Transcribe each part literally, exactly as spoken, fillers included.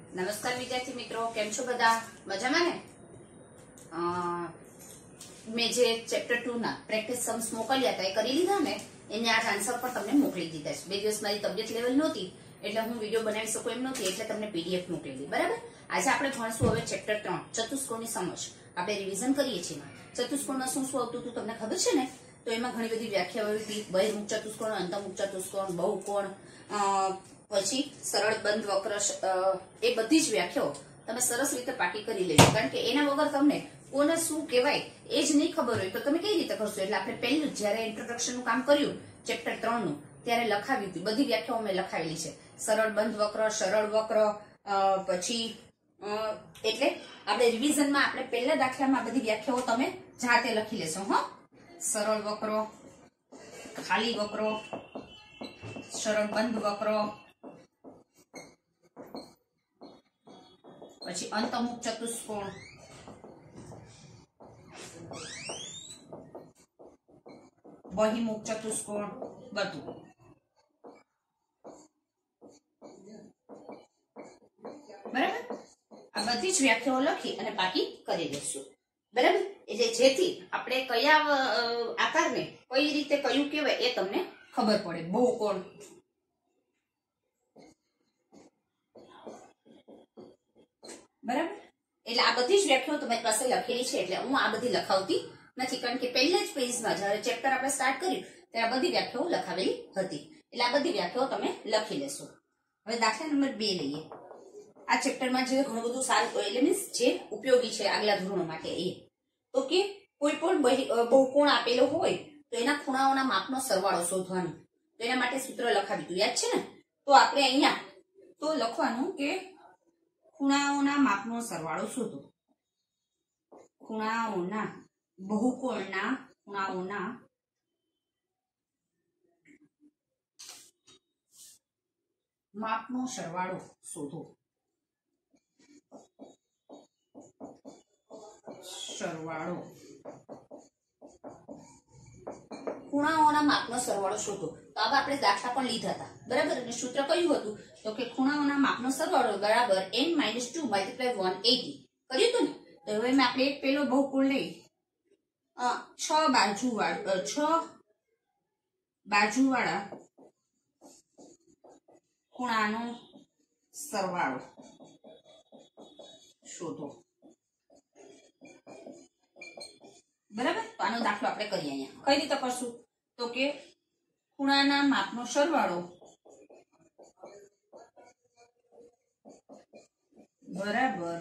નમસ્કાર વિદ્યાર્થી મિત્રો, કેમ છો બધા? મજામાં ને? મેં જે ચેપ્ટર ટુ ના પ્રેક્ટિસ સમ્સ મોકલ્યા હતા એ કરી લીધા ને, એને આ આન્સર પણ તમને મોકલી દીધા છે. બે દિવસ મારી તબિયત લેવલ નહોતી એટલે હું વિડીયો બનાવી શકું એમ નહોતી, એટલે તમને પીડીએફ મોકલી, બરાબર? આજે આપણે ભણશું હવે ચેપ્ટર ત્રણ, ચતુષ્કોણની સમજ. આપણે રિવિઝન કરીએ છીએ. ચતુષ્કોણમાં શું શું આવતું હતું તમને ખબર છે ને? તો એમાં ઘણી બધી વ્યાખ્યાઓ હતી. બહિર્મુખ ચતુષ્કોણ, અંતર્મુખ ચતુષ્કોણ, બહુકોણ, પછી સરળ બંધ વક્ર, એ બધી જ વ્યાખ્યાઓ તમે સરસ રીતે પાકી કરી લેજો, કારણ કે એના વગર તમને કોને શું કહેવાય એ જ નહીં ખબર હોય તો તમે કઈ રીતે કરશો. એટલે આપણે પહેલું જયારે ઇન્ટ્રોડક્શન નું કામ કર્યું ચેપ્ટર ત્રણ નું, ત્યારે લખાવ્યું હતું. બધી વ્યાખ્યાઓ મેં લખાવેલી છે. સરળ બંધ વક્ર, સરળ વક્ર, પછી એટલે આપણે રિવિઝનમાં આપણે પહેલા દાખલામાં બધી વ્યાખ્યાઓ તમે જાતે લખી લેશો. હા, સરળ વક્રો, ખાલી વક્રો, સરળ બંધ વક્રો, પછી અંતર્મુખ ચતુષ્કોણ, બહિર્મુખ ચતુષ્કોણ, બધું. બરાબર? આ બધી જ વ્યાખ્યાઓ લખી અને પાકી કરી દઈશું. બરાબર? એટલે જેથી આપણે કયા આકારને કઈ રીતે કયું કહેવાય એ તમને ખબર પડે. બહુકોણ, બરાબર? એટલે આ બધી જ વ્યાખ્યાઓ તમારી પાસે લખેલી છે, એટલે હું આ બધી લખાવતી નથી, કારણ કે પહેલા જ પેજમાં જ્યારે ચેપ્ટર આપણે સ્ટાર્ટ કર્યું ત્યારે આ બધી વ્યાખ્યાઓ લખાવેલી હતી. એટલે આ બધી વ્યાખ્યાઓ તમે લખી લેશો. હવે દાખલા નંબર બે લઈએ. આ ચેપ્ટરમાં જે ઘણું બધું સારું એટલે મીન્સ જે ઉપયોગી છે આગલા ધોરણો માટે, એ તો કે કોઈ પણ બહુકોણ આપેલો હોય તો એના ખૂણાઓના માપનો સરવાળો શોધવાનો. તો એના માટે સૂત્ર લખાવી દીધું, યાદ છે ને? તો આપણે અહીંયા તો લખવાનું કે ખૂણાઓના માપનો સરવાળો શોધો. ખૂણાઓના બહુકોણના ખૂણાઓના માપનો સરવાળો શોધો. સરવાળો ખૂણાઓના માપનો સરવાળો શોધો. તો હવે આપણે દાખલા પણ લીધા હતા, બરાબર? અને સૂત્ર કયું હતું? તો કે ખૂણાઓના માપનો સરવાળો બરાબર n minus two multiply one eighty કર્યું હતું ને? તો હવે આપણે એક પેલો બહુકોણ લઈ, છ બાજુ વાળા છ બાજુ વાળા ખૂણાનો સરવાળો શોધો. બરાબર? તો આનો દાખલો આપણે કરીએ. અહીંયા કઈ રીતે કરશું? તો કે ખૂણાના માપનો સરવાળો બરાબર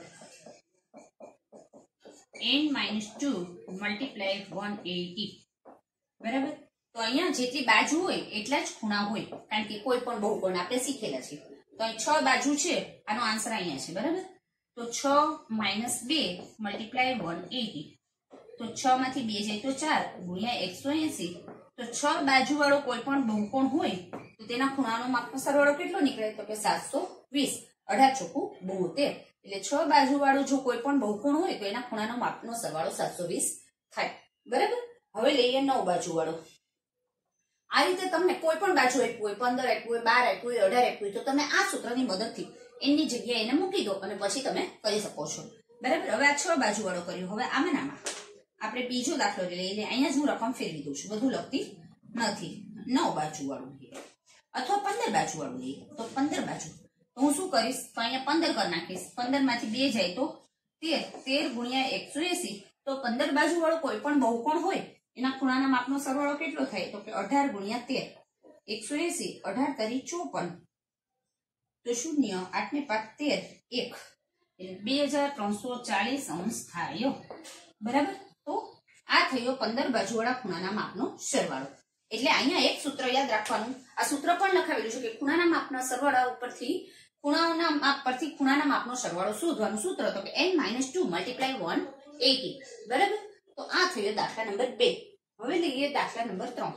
n minus two multiply one eighty. બરાબર? તો અહીંયા જેટલી બાજુ હોય એટલા જ ખૂણા હોય, કારણ કે કોઈ પણ બહુકોણ આપણે શીખેલા છે. તો અહીં છ બાજુ છે, આનો આન્સર અહીંયા છે. બરાબર? તો છ માઇનસ બે મલ્ટીપ્લાય વન એટી. તો છ માંથી બે જાય તો ચાર ગુણ્યા એકસો એસી. તો છ બાજુ વાળો કોઈ પણ બહુકોણ હોય તો તેના ખૂણાનો માપનો સરવાળો કેટલો નીકળે? તો કે સાતસો વીસ. અઢાર ચોકુ બોતેર. એટલે છ બાજુ વાળું જો કોઈ પણ બહુકોણ હોય તો એના ખૂણાનો માપનો સરવાળો સાતસો વીસ થાય. બરાબર? હવે લઈએ નવ બાજુ વાળો. આ રીતે તમને કોઈ પણ બાજુ આપ્યું હોય, પંદર આપ્યું હોય, બાર આપ્યું હોય, અઢાર આપ્યું હોય, તો તમે આ સૂત્રની મદદથી એની જગ્યાએ એને મૂકી દો અને પછી તમે કરી શકો છો. બરાબર? હવે આ છ બાજુ વાળો કર્યો. હવે આમાં નામાં આપણે બીજો દાખલો લઈએ. એટલે અહીંયા જ હું રકમ ફેરવી દઉં છું, બધું લખતી નથી. નવ બાજુ વાળું લઈએ અથવા પંદર બાજુ વાળું લઈએ. તો પંદર બાજુ તો હું શું કરીશ? તો અહીંયા પંદર કરી નાખીશ. પંદર માંથી બે જાય તો તેર. તેર ગુણ્યા એકસો એસી. તો પંદર બાજુ વાળો કોઈ પણ બહુકોણ હોય એના ખૂણાના માપનો સરવાળો કેટલો થાય? તો કે અઢાર ગુણ્યા તેર. એકસો એસી. અઢાર તરી ચોપન. તો શૂન્ય. આઠ ને પાંચ તેર. એક. એટલે બે હજાર ત્રણસો ચાલીસ અંશ થાય. બરાબર? તો આ થયો પંદર બાજુ વાળા ખૂણાના માપનો સરવાળો. એટલે અહીંયા એક સૂત્ર યાદ રાખવાનું. આ સૂત્ર પણ લખાવેલું છે કે ખૂણાના માપના સરવાળા ઉપરથી ખૂણાઓના માપ પરથી ખૂણાના માપનો સરવાળો શોધવાનું સૂત્ર તો કે n minus two multiply one eighty. બરાબર? તો આ થયો દાખલા નંબર બે. હવે લઈએ દાખલા નંબર ત્રણ.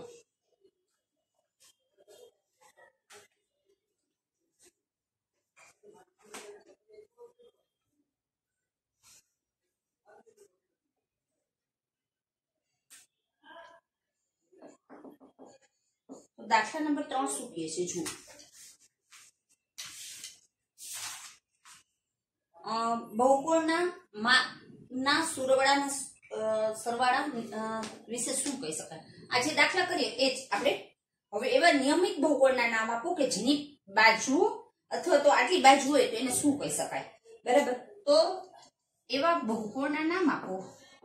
દાખલા નંબર ત્રણ શું કહે છે? જુઓ, બહુકોણના ના સરવાળાના સરવાળા વિશે શું કહી શકાય? આ જે દાખલા કરીએ એ જ આપણે હવે એવા નિયમિત બહુકોણના નામ આપો કે જેની બાજુ અથવા તો આટલી બાજુ હોય તો એને શું કહી શકાય? બરાબર, તો એવા બહુકોણના નામ આપો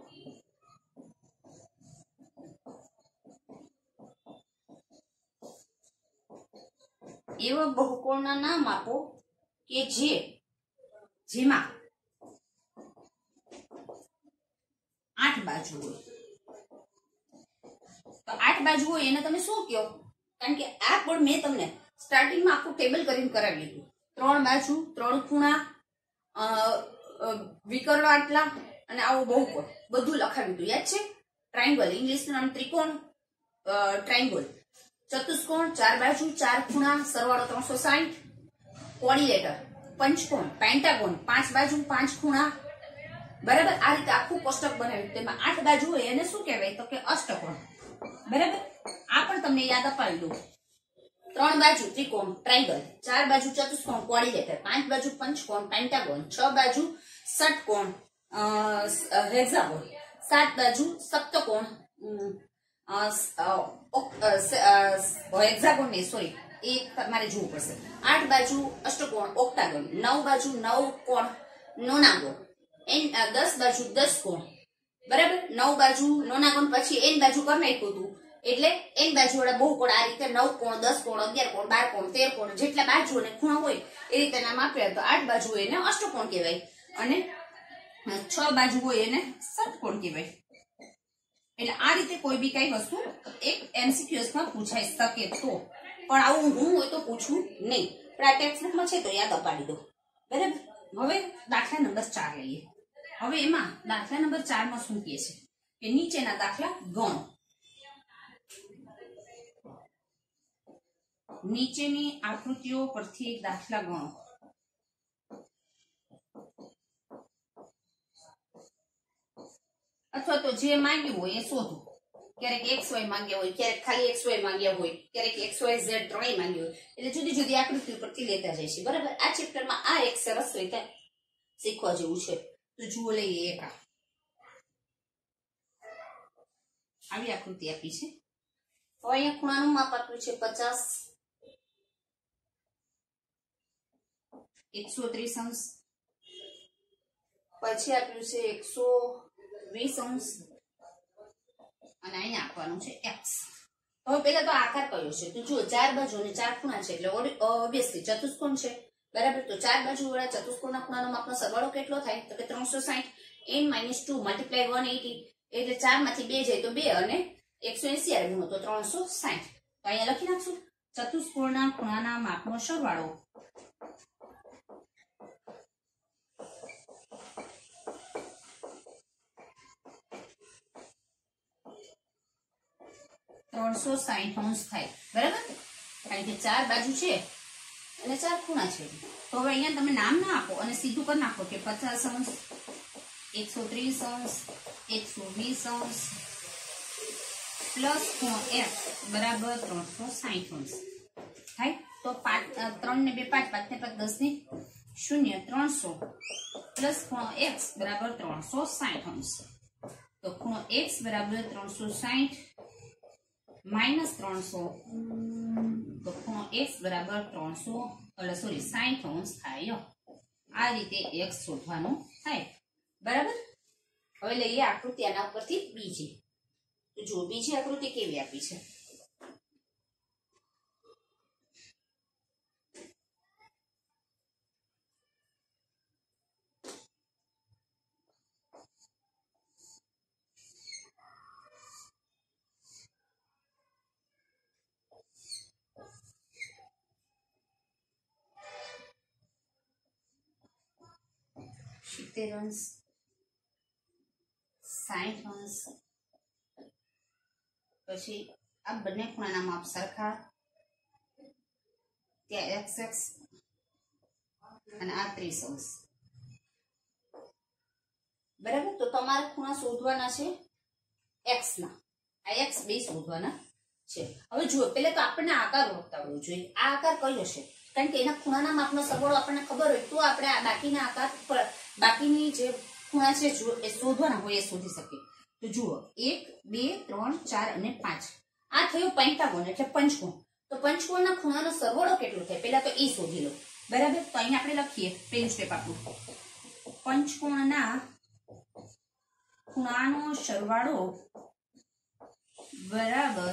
એવા બહુકોણના નામ આપો કે જે જેમાં આઠ બાજુ હોય. તો આઠ બાજુ હોય એને તમે શું કહો? કારણ કે આ પણ મેં તમને સ્ટાર્ટિંગમાં આખું ટેબલ કરીને કરાવી લીધું. ત્રણ બાજુ, ત્રણ ખૂણા, વિકર્ણ આટલા અને આવું બહુકોણ બધું લખાવી દીધું. યાદ છે? ટ્રાયંગલ, ઇંગ્લિશનું નામ ત્રિકોણ, ટ્રાયંગલ, ચતુષ્કોણ, ચાર બાજુ, ચાર ખૂણા, સરવાળો ત્રણસો સાઠ, કોર્ડિલેટર, પંચકોણ, પેન્ટાગોન, પાંચ બાજુ, પાંચ ખૂણા. બરાબર, આ રીતે આખું કોષ્ટક બનાવ્યું. તેમાં આઠ બાજુ હોય એને શું કહેવાય? તો કે અષ્ટકોણ. બરાબર, આ પણ તમને યાદ અપાવી દઉં. ત્રણ બાજુ ત્રિકોણ, ટ્રાયંગલ, ચાર બાજુ ચતુષ્કોણ, કોર્ડિલેટર, પાંચ બાજુ પંચકોણ, પેન્ટાગોન, છ બાજુ ષટકોણ, હેક્સાગોન, સાત બાજુ સપ્તકોણ, હેક્સાગોન નહીં સોરી એ તમારે જોવું પડશે. આઠ બાજુ અષ્ટકોણ, ઓક્ટાગોન, નવ બાજુ નવ કોણ, નોનાગોન, એન દસ બાજુ દસ કોણ. બરાબર, નવ બાજુ નોનાગોન પછી એન બાજુ કરી નાખ્યું હતું એટલે એન બાજુ વાળા બહુકોણ આ રીતે નવ કોણ, દસ કોણ, અગિયાર કોણ, બાર કોણ, તેર કોણ જેટલા બાજુ અને ખૂણા હોય એ રીતે નામ આપ્યા. તો આઠ બાજુ હોય એને અષ્ટકોણ કહેવાય અને છ બાજુ હોય એને ષટકોણ કહેવાય. એટલે આ રીતે કોઈ બી કઈ વસ્તુ એક એમસીક્યુએસ માં પૂછાઈ શકે તો, પણ આવું હું હોય તો પૂછવું નહીં. પણ આ ટેક્સ્ટ બુકમાં છે તો યાદ અપાડી દો. બરાબર, હવે દાખલા નંબર ચાર લઈએ. હવે એમાં દાખલા નંબર ચાર માં શું કહે છે કે નીચેના દાખલા ગણો. નીચેની આકૃતિઓ પરથી દાખલા ગણો. અથવા તો જે માંગ્યું હોય એ શોધો. ક્યારેક એક્સ વાય માંગ્યા હોય, ક્યારેક ખાલી એક્સ વાય માંગ્યા હોય, ક્યારેક એક્સ વાય ઝેડ ત્રણેય માંગ્યું હોય. એટલે જુદી જુદી આકૃતિ પરથી લેતા જાય છે. બરાબર, આ ચેપ્ટરમાં આ એક સરસ રીતે શીખવા જેવું છે. તો જુઓ લઈએ એક આવી આકૃતિ આપી છે. હવે અહીંયા ખૂણાનું માપ આપ્યું છે પચાસ, એકસો ત્રીસ અંશ, પછી આપ્યું છે એકસો વીસ અંશ અને અહીંયા આપવાનું છે એક્સ. હવે પેલા તો આકાર કયો છે? તો જુઓ, ચાર બાજુ અને ચાર ખૂણા છે એટલે ઓબ્વિયસલી ચતુષ્કોણ છે. બરાબર, તો ચાર બાજુ વાળા ચતુષ્કોણના ખૂણાનો માપનો સરવાળો કેટલો થાય? તો કે ત્રણસો સાઠ n minus two multiply one eighty એટલે ચાર માંથી બે જાય તો બે અને એકસો એસી આવે ગુણો તો ત્રણસો સાઠ. તો અહીંયા લખી નાખશું ચતુષ્કોણના ખૂણાના માપનો સરવાળો ત્રણસો સાઠ અંશ થાય. બરાબર, કારણ કે ચાર બાજુ છે અને ચાર ખૂણા છે. તો હવે અહીંયા તમે નામ ના આપો અને સીધું કરી નાખો કે પચાસ અંશ, એકસો ત્રીસ અંશ, એકસો વીસ અંશ પ્લસ ખૂણો એફ બરાબર ત્રણસો સાઠ અંશ થાય. તો પાંચ ત્રણ ને બે પાંચ, પાંચ ને પાંચ દસ ને શૂન્ય, ત્રણસો પ્લસ ખૂણો એક્સ બરાબર ત્રણસો સાઠ અંશ. તો ખૂણો એક્સ બરાબર ત્રણસો સાઠ માઇનસ ત્રણસો, તો ખૂણો એક્સ બરાબર ત્રણસો સોરી સાઠ અંશ થાય. આ રીતે એક્સ શોધવાનું થાય. બરાબર, હવે લઈએ આકૃતિ આના ઉપરથી બીજી. તો જો બીજી આકૃતિ કેવી આપી છે? સિત્તેર અંશ, સાઠ અંશ, પછી આ બંને ખૂણાના માપ સરખા, ત્યાં એક્સ એક્સ અને આ ત્રીસ અંશ. બરાબર, તો તમારે ખૂણા શોધવાના છે એક્સ ના, આ એક્સ બે શોધવાના છે. હવે જુઓ, પેલા તો આપણને આકાર ઓળખતા હોવો જોઈએ. આ આકાર કયો છે? કારણ કે એના ખૂણાના માપનો સરવાળો આપણને ખબર હોય તો આપણે આ બાકીના આકાર પર બાકીની જે ખૂણા છે એ શોધવાના હોય એ શોધી શકીએ. તો જુઓ એક બે ત્રણ ચાર અને પાંચ આ થયું પેન્ટાગોન એટલે પંચકોણ. તો પંચકોણના ખૂણાનો સરવાળો કેટલો થાય પેલા તો એ શોધી લો. બરાબર, તો અહીંયા આપણે લખીએ પેલું સ્ટેપ આપણું પંચકોણના ખૂણાનો સરવાળો બરાબર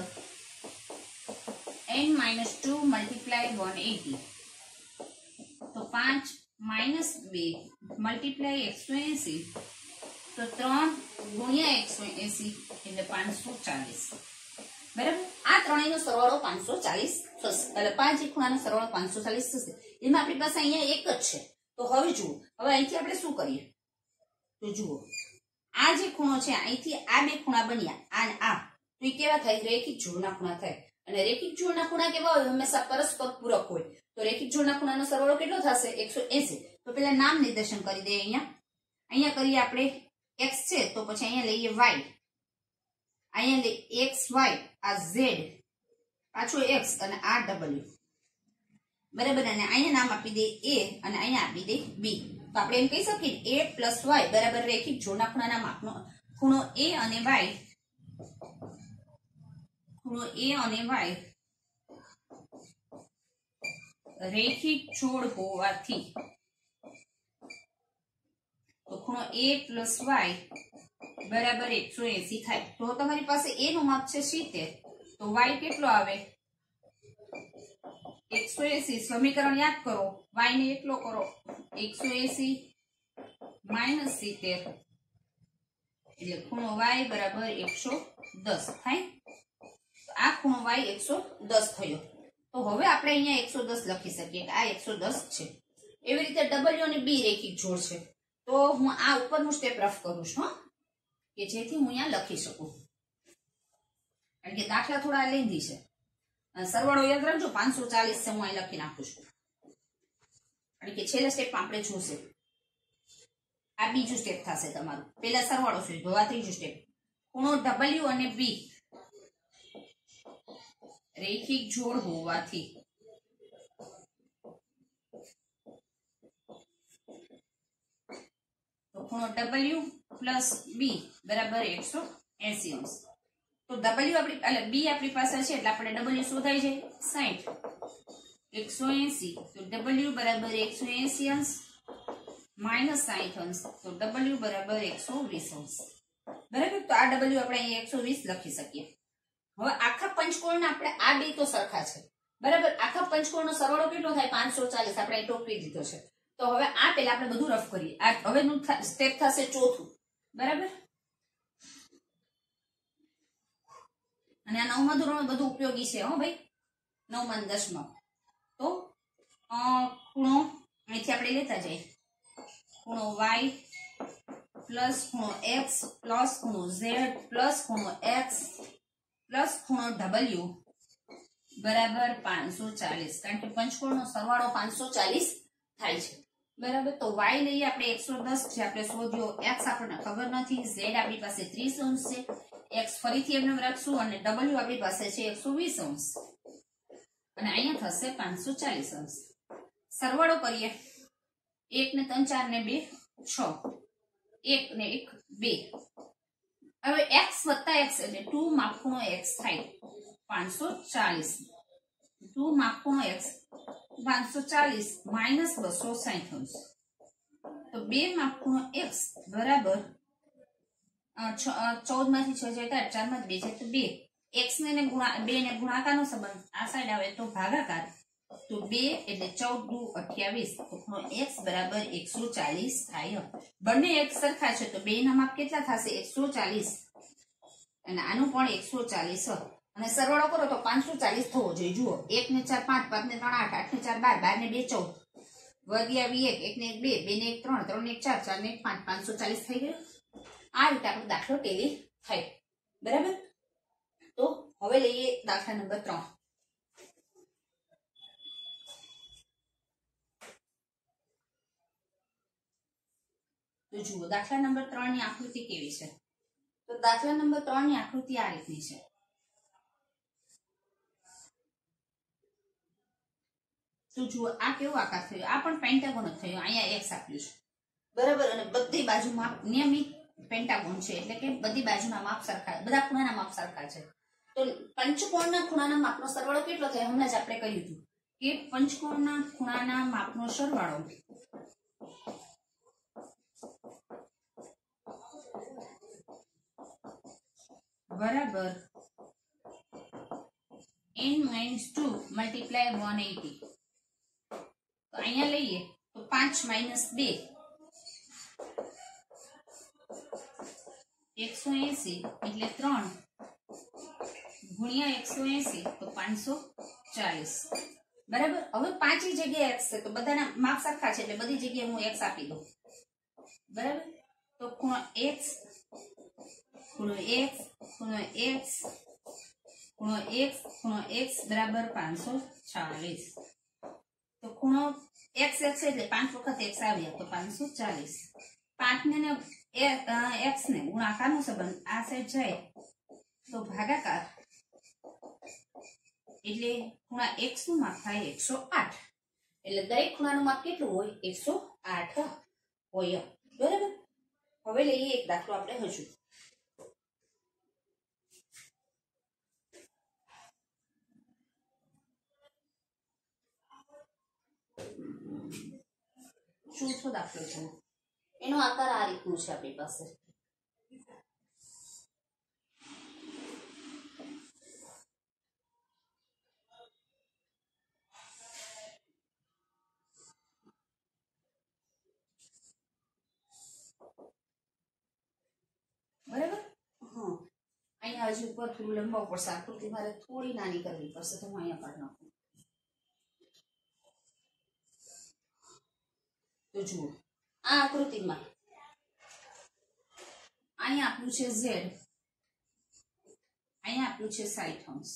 n minus two multiply one eighty. તો પાંચ minus બે multiply એકસો એસી. તો ત્રણ ગુણ્યા એકસો એસી એટલે પાંચસો ચાલીસ. બરાબર, આ ત્રણેયનો સરવાળો પાંચસો ચાલીસ થશે. એટલે પાંચ ખૂણાનો સરવાળો પાંચસો ચાલીસ થશે. એમાં આપણી પાસે અહીંયા એક જ છે. તો હવે જુઓ, હવે અહીંથી આપણે શું કરીએ? તો જુઓ, આ જે ખૂણો છે અહીંથી આ બે ખૂણા બન્યા આ ને આ, તો એ કેવા થાય? રેખિક જોડના ખૂણા થાય. અને રેખિક જોડના ખૂણા કેવા હોય? હંમેશા પરસ્પર પૂરક હોય. તો રેખિક જોડના ખૂણાનો સરવાળો કેટલો થશે? એકસો એસી. તો પેલા નામ નિર્દેશન કરી દઈએ. અહીંયા અહીંયા કરીએ આપણે x છે, તો પછી અહીંયા લઈએ y, અહીંયા લઈએ એક્સ વાય, આ z, પાછું x અને આ w. બરાબર, અને અહીંયા નામ આપી દે a અને અહીંયા આપી દે b. તો આપણે એમ કહી શકીએ a પ્લસ y બરાબર રેખિક જોડના ખૂણાના માપનો ખૂણો a અને y ખૂણો a અને y રેખિક જોડ હોવાથી તો ખૂણો a પ્લસ y બરાબર એકસો એસી થાય. તો તમારી પાસે a નું માપ છે સિત્તેર, તો y કેટલો આવે? એકસો એસી. સમીકરણ યાદ કરો, y ને એકલો કરો, એકસો એસી માઇનસ સિત્તેર એટલે ખૂણો y બરાબર એકસો દસ થાય. આ ખૂણો y એકસો દસ થયો. તો હવે આપણે અહીંયા એકસો દસ લખી શકીએ કે આ એકસો દસ છે. એવી રીતે w અને b રેખિક જોડ છે. તો હું આ ઉપરનું સ્ટેપ રફ કરું છું કે જેથી હું અહીંયા લખી શકું, કારણ કે દાખલા થોડા લેન્ધી છે. સરવાળો યાદ રાખજો, પાંચસો ચાલીસ છે. હું અહીં લખી નાખું છું, કારણ કે છેલ્લા સ્ટેપમાં આપણે જોશે. આ બીજું સ્ટેપ થશે તમારું. પેલા સરવાળો શોધો, આ ત્રીજું સ્ટેપ. ખૂણો w અને b રેખિક જોડ હોવાથી તો ખૂણો w પ્લસ b બરાબર એકસો એસી અંશ. તો w આપણી એટલે b આપણી પાસે છે એટલે આપણે w શોધાઈ જાય સાઠ. એકસો એસી તો w બરાબર એકસો એસી અંશ માઇનસ સાઠ અંશ. તો w બરાબર એકસો વીસ અંશ. બરાબર, તો આ w આપણે અહીંયા એકસો વીસ લખી શકીએ. હવે આખા પંચકોણના આપણે આ બે તો સરખા છે. બરાબર, આખા પંચકોણનો સરવાળો કેટલો થાય? પાંચસો ચાલીસ. આપણે અહીં ટોપી દીધો છે. તો હવે આ પેલા આપણે બધું રફ કરીએ. આ હવેનું સ્ટેપ થશે ચોથું. બરાબર, અને આ નવમા ધોરણમાં બધું ઉપયોગી છે હો ભાઈ, નવમા અને દસમા. તો ખૂણો અહીંથી આપણે લેતા જઈએ. ખૂણો y પ્લસ ખૂણો x પ્લસ ખૂણો z પ્લસ ખૂણો x પ્લસ ખૂણો w બરાબર પાંચસો ચાલીસ. કારણ કે પંચકોણનો સરવાળો પાંચસો ચાલીસ થાય છે. બરાબર, તો y લઈએ આપણે એકસો દસ જે આપણે શોધ્યો, x આપણને ખબર નથી, z આપણી પાસે ત્રીસ અંશ છે, x ફરીથી એમને રાખશું અને w આપણી પાસે છે એકસો વીસ અંશ અને અહીંયા થશે પાંચસો ચાલીસ અંશ. સરવાળો કરીએ. એક ને ત્રણ ચાર ને બે છ, એક ને એક બે. હવે x વત્તા x એટલે ટુ માપ ખૂણો x થાય પાંચસો ચાલીસ. ટુ માપ ખૂણો x પાંચસો ચાલીસ માઇનસ બસો સાઠ અંશ. તો બે માપ ખૂણો x બરાબર ચૌદ માંથી છ જાય ચાર માંથી બે જાય તો બે. x ને ગુણા બે ને ગુણાકારનો સંબંધ આ સાઈડ આવે તો ભાગાકાર. તો બે એટલે ચૌદ દુ અઠ્યાવીસ. તો ખૂણો x બરાબર એકસો ચાલીસ થાય. બંને એક સરખા છે તો બે ના માપ કેટલા થશે? એકસો ચાલીસ અને આનું પણ એકસો ચાલીસ. અને સરવાળો કરો તો પાંચસો ચાલીસ થવો જોઈએ. જુઓ, એક ને ચાર પાંચ, પાંચ ને ત્રણ આઠ, આઠ ને ચાર બાર, બાર ને બે ચૌદ, વધી આવી એક, એક ને એક બે, બે ને એક ત્રણ, ત્રણ ને એક ચાર, ચાર ને એક પાંચ, પાંચસો ચાલીસ થઈ ગયું. આ રીતે આપણો દાખલો ટેલી થાય. બરાબર, તો હવે લઈએ દાખલા નંબર ત્રણ. તો જુઓ, દાખલા નંબર ત્રણ ની આકૃતિ કેવી છે? તો દાખલા નંબર ત્રણ ની આકૃતિ આ રીતની છે. તો જુઓ આ કેવો આકાર થયો, આ પણ પેન્ટાગોન જ થયો. અહીંયા એક્સ આપ્યું છે બરાબર, અને બધી બાજુ માપ નિયમિત પેન્ટાગોન છે એટલે કે બધી બાજુના માપ સરખા, બધા ખૂણાના માપ સરખા છે. તો પંચકોણના ખૂણાના માપનો સરવાળો કેટલો થાય? હમણાં જ આપણે કહ્યું હતું કે પંચકોણના ખૂણાના માપનો સરવાળો બરાબર n minus two multiply one eighty. તો અહીંયા લઈએ તો પાંચ માઇનસ બે એકસો એસી એટલે ત્રણ ગુણ્યા એકસો એસી તો પાંચસો ચાલીસ બરાબર. હવે પાંચી જગ્યાએ એક્સ છે તો બધાના માપ સરખા છે એટલે બધી જગ્યાએ હું એક્સ આપી દઉં બરાબર. તો ખૂણો એક્સ ખૂણો એક્સ ખૂણો એક્સ ખૂણો એક્સ ખૂણો એક્સ બરાબર પાંચસો ચાલીસ. તો ખૂણો એક્સ એક્સ એટલે પાંચ વખત એક્સ આવ્યા તો પાંચસો ચાલીસ. પાંચ ને એક્સ ને ગુણાકારનો સંબંધ આ સાઈડ જાય તો ભાગાકાર એટલે ખૂણા એક્સ નું માપ થાય એકસો આઠ. એટલે દરેક ખૂણાનું માપ કેટલું હોય? એકસો આઠ હોય બરાબર. હવે લઈએ એક દાખલો આપણે હજુ. ચોથો દાખલો છે, એનો આકાર આ રીતનું છે આપણી પાસે. બરાબર. હા, અહીંયા હજુ ઉપર થોડું લંબાવવું પડશે, આકૃતિ મારે થોડી નાની કરવી પડશે તો હું અહીંયા કાઢી નાખું. તો જુઓ આ આકૃતિમાં અહીંયા આપ્યું છે ઝેડ, અહીંયા આપ્યું છે સાઠ અંશ,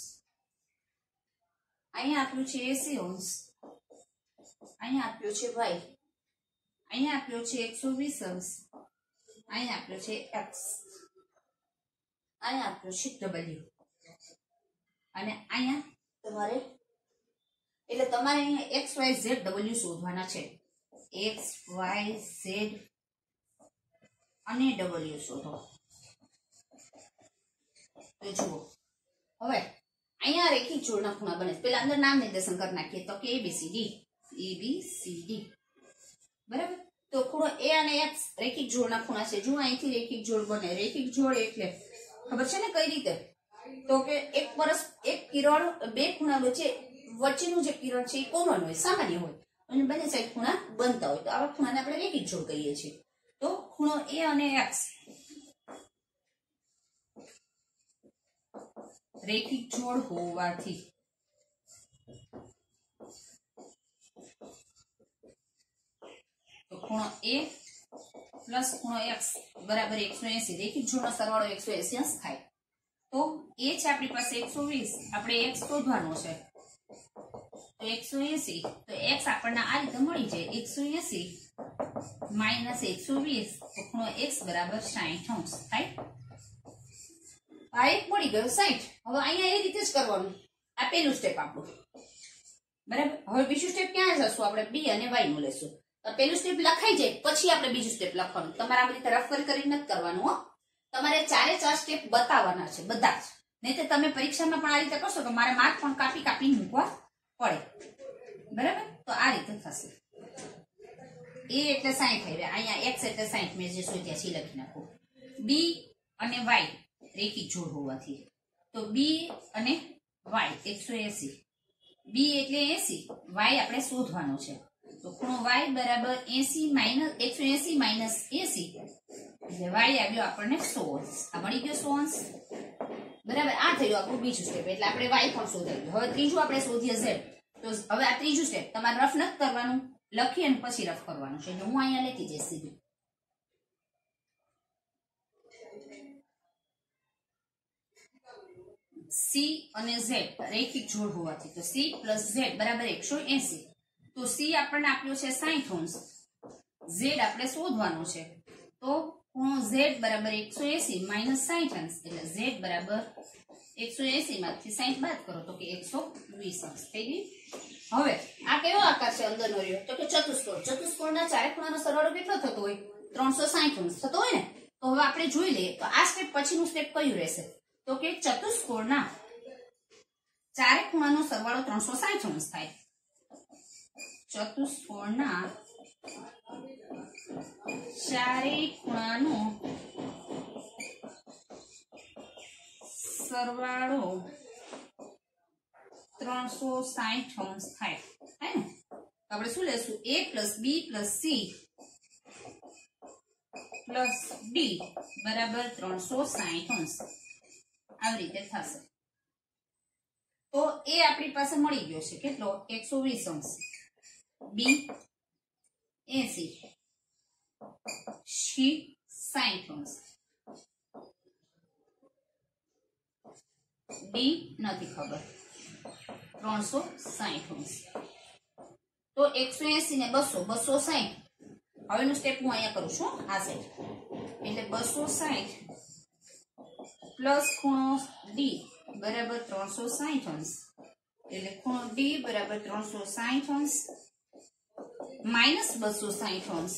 અહીંયા આપ્યું છે એસી અંશ, અહીંયા આપ્યો છે વાય, અહીંયા આપ્યો છે એકસો વીસ અંશ, અહીંયા આપ્યો છે એક્સ, અહીંયા આપ્યો છે ડબલ્યુ, અને અહીંયા તમારે એટલે તમારે અહીંયા એક્સ વાય ઝેડ ડબલ્યુ શોધવાના છે. એક્સ વાય ઝેડ અને ડબલ્યુ શોધો. તો જુઓ હવે અહીંયા રેખિક જોડના ખૂણા બને. પેલા અંદર નામ નિર્દેશન કરી નાખીએ તો કે એબીસીડી એબીસીડી બરાબર. તો ખૂણો એ અને એક્સ રેખિક જોડના ખૂણા છે. જો અહીંથી રેખિક જોડ બને. રેખિક જોડ એટલે ખબર છે ને કઈ રીતે? તો કે એક પરસ એક કિરણ બે ખૂણા વચ્ચે વચ્ચેનું જે કિરણ છે એ કોમન હોય, સામાન્ય હોય, અને બંને સાઈડ ખૂણા બનતા હોય તો આવા ખૂણાને આપણે રેખિક જોડ કહીએ છીએ. તો ખૂણો એ અને એક્સ રેખિક જોડ હોવાથી તો ખૂણો એ પ્લસ ખૂણો એક્સ બરાબર એકસો એસી. રેખિક જોડનો સરવાળો એકસો એસી અંશ થાય. તો એ છે આપણી પાસે એકસો વીસ, આપણે એક્સ શોધવાનો છે. તો એકસો એસી તો એક્સ આપણને આ રીતે મળી જાય એકસો એસી માઇનસ એકસો વીસ તો ખૂણો એક્સ બરાબર સાઠ અંશ થાય. આ એક મળી ગયો સાઠ. હવે અહીંયા એ રીતે જ કરવાનું. આ પેલું સ્ટેપ આપણું બરાબર. હવે બીજું સ્ટેપ ક્યાં જશું? આપણે બી અને વાય નું લેશું. તો પેલું સ્ટેપ લખાઈ જાય પછી આપણે બીજું સ્ટેપ લખવાનું. તમારે આ રીતે રફ કરી નથી કરવાનું હો. તમારે ચારે ચાર સ્ટેપ બતાવવાના છે બધા જ. નહીં તો તમે પરીક્ષામાં પણ આ રીતે કરશો તો મારે માર્ક પણ કાપી કાપી મૂકવા પડે બરાબર. તો આ રીતે થશે. એ એટલે સાઠ આવ્યા, અહીંયા એક્સ એટલે સાઠ મેં જે શોધ્યા છે લખી નાખો. બી અને વાય રેખિક જોડ હોવાથી તો બી અને વાય એકસો એસી. બી એટલે એસી, વાય આપણે શોધવાનો છે. તો ખૂણો વાય બરાબર એસી માઇનસ એકસો એસી માઇનસ એસી એટલે વાય આવ્યો આપણને સો અંશ. આ મળી ગયો સો અંશ બરાબર. આ થયું આપણું બીજું સ્ટેપ. એટલે આપણે વાય પણ શોધાઈ ગયું. હવે ત્રીજું આપણે શોધીએ ઝેડ. તો હવે આ ત્રીજું સ્ટેપ તમારે રફ નથી કરવાનું, લખી અને પછી રફ કરવાનું છે. એટલે હું અહીંયા લેતી જઈશ સીધું. સી અને ઝેડ રેખિક જોડ હોવાથી તો સી પ્લસ ઝેડ બરાબર એકસો એસી. તો સી આપણને આપ્યો છે સાઠ અંશ, ઝેડ આપણે શોધવાનો છે. તો ખૂણો ઝેડ બરાબર એકસો એસી માઇનસ સાઠ અંશ એટલે ઝેડ બરાબર એકસો એસી માંથી સાઈઠ બાદ કરો તો કે એકસો વીસ અંશ થઈ ગઈ. હવે આ કેવો આકાર છે અંદરનો રહ્યો તો કે ચતુષ્કોણ. ચતુષ્કોણના ચારે ખૂણાનો સરવાળો કેટલો થતો હોય? ત્રણસો સાઈઠ અંશ થતો હોય ને. તો હવે આપણે જોઈ લઈએ તો આ સ્ટેપ પછીનું સ્ટેપ કયું રહેશે તો કે ચતુષ્કોણના ચારે ખૂણાનો સરવાળો ત્રણસો સાઈઠ અંશ થાય. ચતુષ્કોણના ચારેય ખૂણાનો સરવાળો ત્રણસો સાઈઠ અંશ થાય થાય ને. આપણે શું લેશું? a plus b plus c plus d બરાબર ત્રણસો સાઈઠ અંશ. આવી રીતે થશે. તો એ આપણી પાસે મળી ગયો છે કેટલો? એકસો વીસ અંશ. બી એસી, સી સાઈઠ અંશ, ડી નથી ખબર, ત્રણસો સાઈઠ અંશ. તો એકસો એસી ને બસો, બસો સાઈઠ. હવેનું સ્ટેપ હું અહીંયા કરું છું આ સાઈડ. એટલે બસો સાઈઠ પ્લસ ખૂણો ડી બરાબર ત્રણસો સાઈઠ અંશ. એટલે ખૂણો ડી બરાબર ત્રણસો સાઈઠ અંશ માઇનસ બસો સાઈઠ અંશ.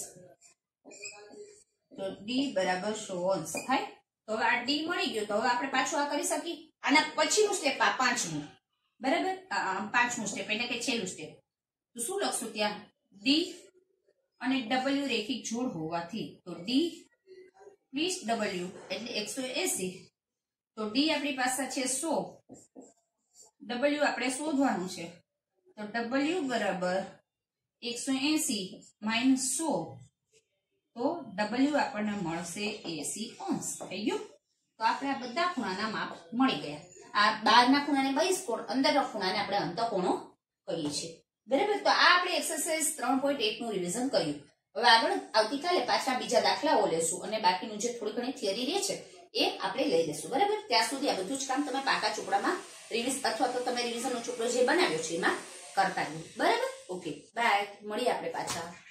તો ડી બરાબર સો અંશ થાય. તો હવે આ ડી મળી ગયો. તો હવે આપણે પાછું આ કરી શકીએ. આના પછીનું સ્ટેપ આ પાંચમું બરાબર. પાંચમું સ્ટેપ એટલે કે છેલ્લું સ્ટેપ. તો શું લખશું ત્યાં? ડી અને ડબલ્યુ રેખિક જોડ હોવાથી તો ડી પ્લસ ડબલ્યુ એટલે એકસો એસી. તો ડી આપણી પાસે છે સો, ડબલ્યુ આપણે શોધવાનું છે. તો ડબલ્યુ બરાબર એકસો એસી માઇનસ સો. તો ડબલ્યુ આપણને મળશે એસી અંશ. થઈ ગયું. તો આપણે આ બધા ખૂણાના માપ મળી ગયા. આ બહારના ખૂણાને બાવીસ કોણ, અંદરના ખૂણાને આપણે અંતઃકોણો કહીએ છીએ. બરાબર. તો આ આપણે એક્સરસાઇઝ ત્રણ પોઈન્ટ એક નું રિવિઝન કર્યું. હવે આગળ આવતીકાલે પાછા બીજા દાખલાઓ લેશું અને બાકીનું જે થોડી ઘણી થિયરી રહે છે એ આપણે લઈ લેશું. બરાબર. ત્યાં સુધી આ બધું જ કામ તમે પાકા ચોપડામાં રિવિઝ અથવા તો તમે રિવિઝનનો ચોપડો જે બનાવ્યો છે એમાં કરતા રહ્યો. બરાબર. Okay bye. મળીએ આપણે પાછા.